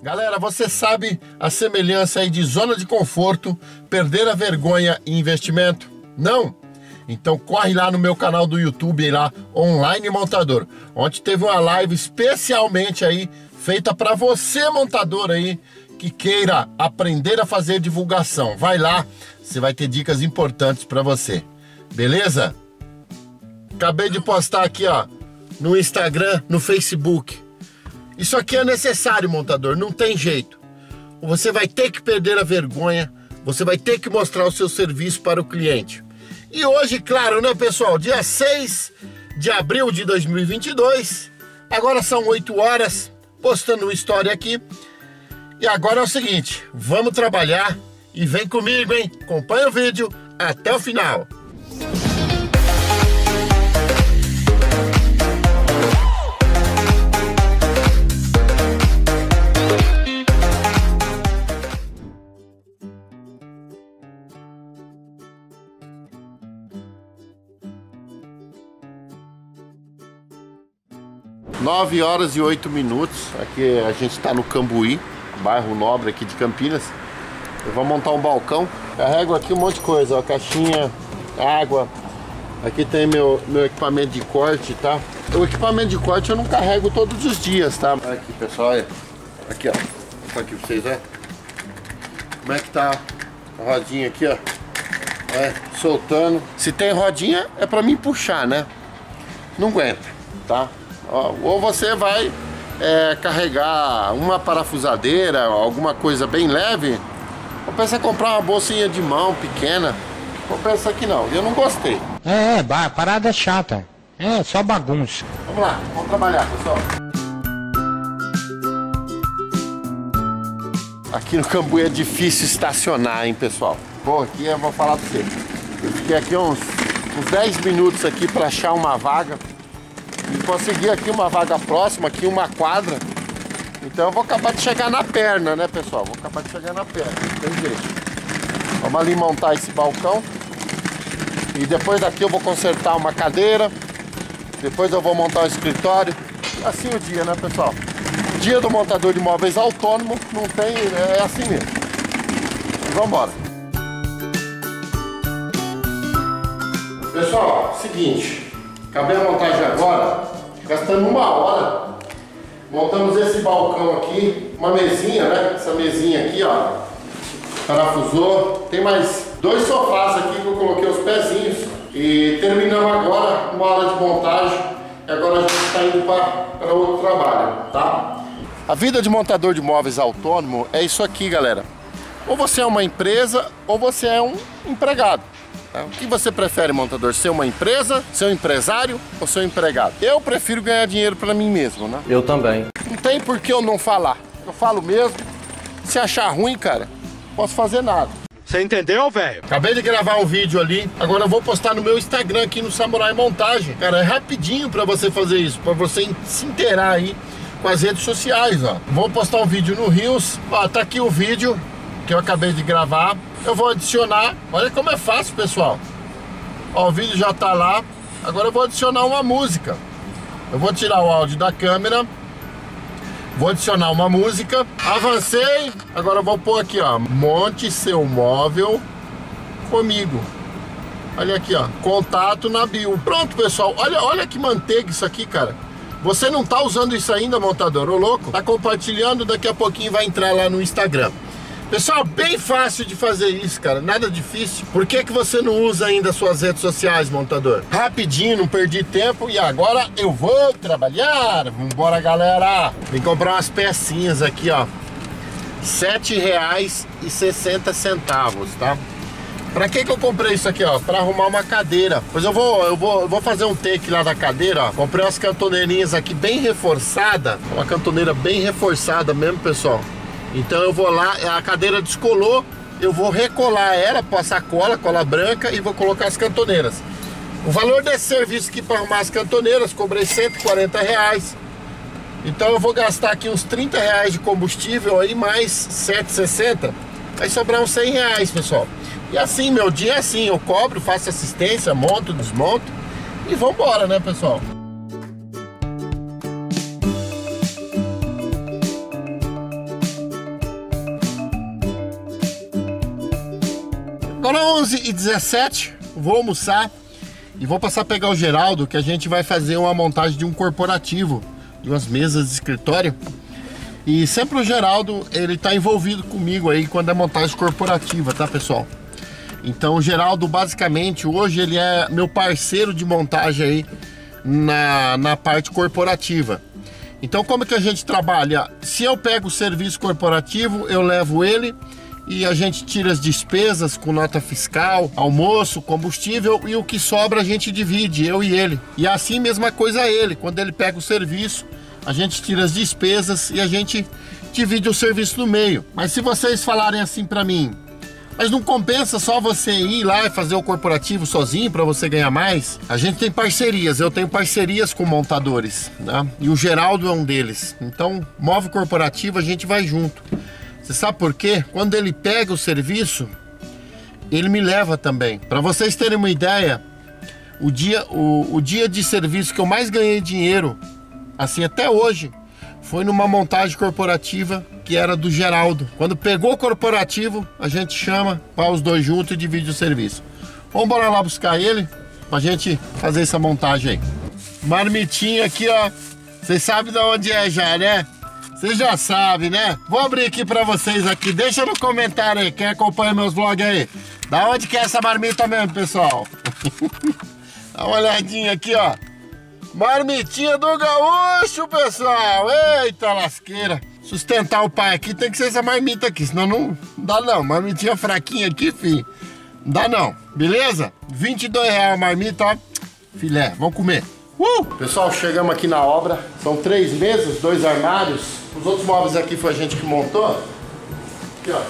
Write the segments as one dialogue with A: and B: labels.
A: Galera, você sabe a semelhança aí de zona de conforto, perder a vergonha e investimento? Não? Então corre lá no meu canal do YouTube, lá, Online Montador, onde teve uma live especialmente aí, feita para você montador aí, que queira aprender a fazer divulgação. Vai lá, você vai ter dicas importantes para você. Beleza? Acabei de postar aqui, ó, no Instagram, no Facebook. Isso aqui é necessário, montador, não tem jeito. Você vai ter que perder a vergonha, você vai ter que mostrar o seu serviço para o cliente. E hoje, claro, né, pessoal, dia 6 de abril de 2022, agora são 8 horas, postando uma história aqui. E agora é o seguinte, vamos trabalhar e vem comigo, hein? Acompanha o vídeo até o final. Nove horas e 8 minutos, aqui a gente está no Cambuí, bairro nobre aqui de Campinas. Eu vou montar um balcão, carrego aqui um monte de coisa, ó, caixinha, água. Aqui tem meu equipamento de corte, tá? O equipamento de corte eu não carrego todos os dias, tá? Aqui, pessoal, olha. Aqui, ó. Vou mostrar aqui pra vocês, ó. Como é que tá a rodinha aqui, ó. Soltando. Se tem rodinha, é pra mim puxar, né? Não aguenta, tá? Ou você vai carregar uma parafusadeira, alguma coisa bem leve, ou pensa em comprar uma bolsinha de mão pequena. Compensa aqui não, eu não gostei.
B: Parada chata, só bagunça.
A: Vamos lá, vamos trabalhar, pessoal. Aqui no Cambuí é difícil estacionar, hein, pessoal. Pô, aqui eu vou falar pra você. Eu fiquei aqui uns 10 minutos aqui pra achar uma vaga. E consegui aqui uma vaga próxima, aqui uma quadra. Então eu vou acabar de chegar na perna, né, pessoal? Vou acabar de chegar na perna, não tem jeito. Vamos ali montar esse balcão. E depois daqui eu vou consertar uma cadeira. Depois eu vou montar um escritório. Assim o dia, né, pessoal? Dia do montador de móveis autônomo, não tem, é assim mesmo. E vamos embora. Pessoal, seguinte. Acabei a montagem agora, gastando 1 hora. Montamos esse balcão aqui, uma mesinha, né? Essa mesinha aqui, ó. Parafusou. Tem mais 2 sofás aqui que eu coloquei os pezinhos. E terminamos agora 1 hora de montagem. E agora a gente está indo para outro trabalho, tá? A vida de montador de móveis autônomo é isso aqui, galera. Ou você é uma empresa, ou você é um empregado. O que você prefere, montador? Ser uma empresa, ser um empresário ou ser um empregado? Eu prefiro ganhar dinheiro para mim mesmo, né?
B: Eu também.
A: Não tem por que eu não falar. Eu falo mesmo. Se achar ruim, cara, não posso fazer nada.
B: Você entendeu, velho?
A: Acabei de gravar um vídeo ali. Agora eu vou postar no meu Instagram aqui no Samurai Montagem. Cara, é rapidinho para você fazer isso. Para você se inteirar aí com as redes sociais, ó. Vou postar um vídeo no Reels. Ó, tá aqui o vídeo que eu acabei de gravar. Eu vou adicionar, olha como é fácil, pessoal. Ó, o vídeo já tá lá. Agora eu vou adicionar uma música. Eu vou tirar o áudio da câmera. Vou adicionar uma música. Avancei. Agora eu vou pôr aqui, ó. Monte seu móvel comigo. Olha aqui, ó. Contato na bio. Pronto, pessoal. Olha que manteiga isso aqui, cara. Você não tá usando isso ainda, montador? Ô, louco? Tá compartilhando, daqui a pouquinho vai entrar lá no Instagram. Pessoal, bem fácil de fazer isso, cara, nada difícil. Por que você não usa ainda suas redes sociais, montador? Rapidinho, não perdi tempo e agora eu vou trabalhar. Vambora, galera. Vim comprar umas pecinhas aqui, ó. R$ 7,60, tá? Pra que eu comprei isso aqui, ó? Pra arrumar uma cadeira. Pois eu vou fazer um take lá da cadeira, ó. Comprei umas cantoneirinhas aqui bem reforçada. Uma cantoneira bem reforçada mesmo, pessoal. Então eu vou lá, a cadeira descolou, eu vou recolar ela, passar cola branca e vou colocar as cantoneiras. O valor desse serviço aqui para arrumar as cantoneiras, cobrei R$140. Então eu vou gastar aqui uns R$30 de combustível aí, mais R$7,60. Vai sobrar uns R$100, pessoal. E assim, meu dia é assim, eu cobro, faço assistência, monto, desmonto e vambora, né, pessoal? Agora 11h17, vou almoçar e vou passar a pegar o Geraldo, que a gente vai fazer uma montagem de um corporativo, de umas mesas de escritório. E sempre o Geraldo, ele tá envolvido comigo aí quando é montagem corporativa, tá, pessoal? Então o Geraldo, basicamente, hoje ele é meu parceiro de montagem aí na parte corporativa. Então como que a gente trabalha? Se eu pego o serviço corporativo, eu levo ele e a gente tira as despesas com nota fiscal, almoço, combustível, e o que sobra a gente divide, eu e ele. E assim, mesma coisa ele, quando ele pega o serviço, a gente tira as despesas e a gente divide o serviço no meio. Mas se vocês falarem assim pra mim, mas não compensa só você ir lá e fazer o corporativo sozinho para você ganhar mais? A gente tem parcerias, eu tenho parcerias com montadores, né? E o Geraldo é um deles. Então, move corporativo, a gente vai junto. Você sabe por quê? Quando ele pega o serviço, ele me leva também. Para vocês terem uma ideia, o dia de serviço que eu mais ganhei dinheiro, assim até hoje, foi numa montagem corporativa que era do Geraldo. Quando pegou o corporativo, a gente chama para os dois juntos e divide o serviço. Vamos embora lá buscar ele pra gente fazer essa montagem aí. Marmitinha aqui, ó. Vocês sabem de onde é já, né? Vocês já sabem, né? Vou abrir aqui pra vocês aqui. Deixa no comentário aí, quem acompanha meus vlogs aí. Da onde que é essa marmita mesmo, pessoal? Dá uma olhadinha aqui, ó. Marmitinha do gaúcho, pessoal. Eita lasqueira. Sustentar o pai aqui tem que ser essa marmita aqui, senão não dá não. Marmitinha fraquinha aqui, filho. Não dá não, beleza? R$22 a marmita, ó. Filé, vamos comer. Pessoal, chegamos aqui na obra. São 3 mesas, 2 armários. Os outros móveis aqui foi a gente que montou. Aqui, ó.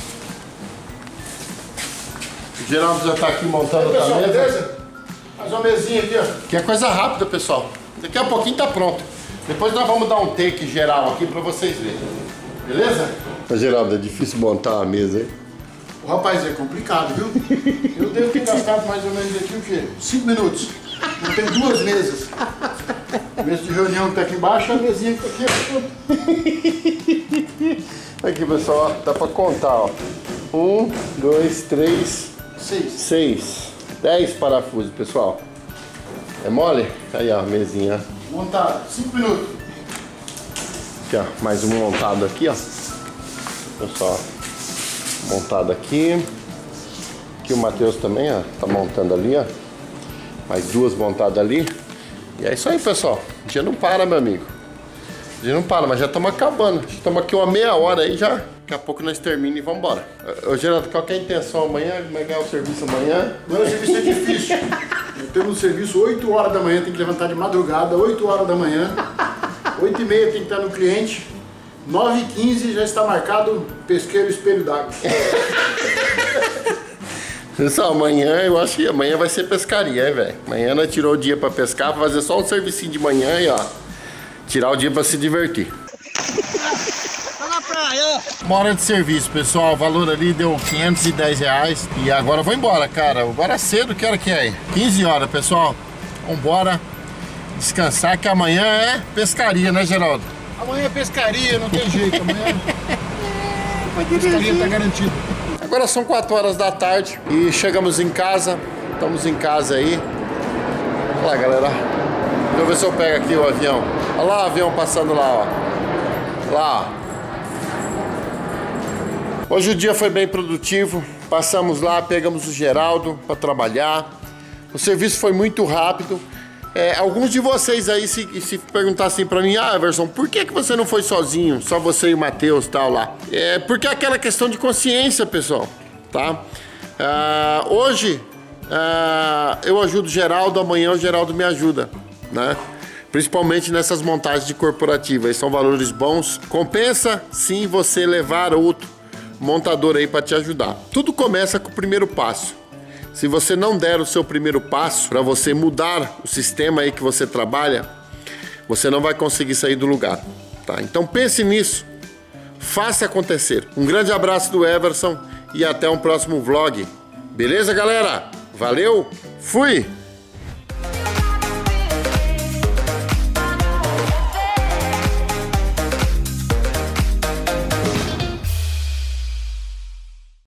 A: O Geraldo já tá aqui montando a mesa. Beleza? Faz uma mesinha aqui, ó. Que é coisa rápida, pessoal. Daqui a pouquinho tá pronto. Depois nós vamos dar um take geral aqui pra vocês verem. Beleza? Mas, Geraldo, é difícil montar uma mesa, hein?
C: O rapaz, é complicado, viu? Eu devo ter gastado mais ou menos aqui o quê? 5 minutos. Eu tenho 2 mesas. A mesa de reunião que tá aqui embaixo, a mesinha que tá aqui.
A: Aqui, pessoal, ó, dá pra contar, ó. 1, 2, 3, 6. 10 parafusos, pessoal. É mole? Aí, ó, a mesinha.
C: Montado, 5 minutos.
A: Aqui, ó, mais um montado aqui, ó. Pessoal, montado aqui. Aqui o Matheus também, ó, tá montando ali, ó. Mais 2 montadas ali. E é isso aí, pessoal. O dia não para, meu amigo. O dia não para, mas já estamos acabando. Estamos aqui uma meia hora aí já. Daqui a pouco nós terminamos e vamos embora. Ô, Geraldo, qual que é a intenção amanhã? Como é que é o serviço amanhã?
C: Meu serviço é difícil. Eu tenho um serviço 8 horas da manhã, tem que levantar de madrugada, 8 horas da manhã. 8h30 tem que estar no cliente. 9h15 já está marcado pesqueiro espelho d'água.
A: Pessoal, amanhã eu acho que amanhã vai ser pescaria, hein, velho? Amanhã nós tirou o dia pra pescar, pra fazer só um servicinho de manhã e ó, tirar o dia pra se divertir. Tá na praia! Uma hora de serviço, pessoal, o valor ali deu R$510 e agora eu vou embora, cara. Agora cedo, que hora que é? 15 horas, pessoal. Vambora descansar que amanhã é pescaria, né, Geraldo?
C: Amanhã é pescaria, não tem jeito, amanhã a pescaria tá garantida.
A: Agora são 4 horas da tarde e chegamos em casa. Estamos em casa aí. Olha lá, galera. Deixa eu ver se eu pego aqui o avião. Olha lá o avião passando lá, ó. Lá, ó. Hoje o dia foi bem produtivo. Passamos lá, pegamos o Geraldo para trabalhar. O serviço foi muito rápido. Alguns de vocês aí se perguntassem pra mim, Everson, por que você não foi sozinho? Só você e o Matheus e tal lá. Porque é aquela questão de consciência, pessoal, tá? Hoje eu ajudo o Geraldo, amanhã o Geraldo me ajuda, né? Principalmente nessas montagens de corporativa, aí são valores bons. Compensa sim você levar outro montador aí pra te ajudar. Tudo começa com o primeiro passo. Se você não der o seu primeiro passo para você mudar o sistema aí que você trabalha, você não vai conseguir sair do lugar, tá? Então pense nisso, faça acontecer. Um grande abraço do Everson e até um próximo vlog. Beleza, galera? Valeu, fui!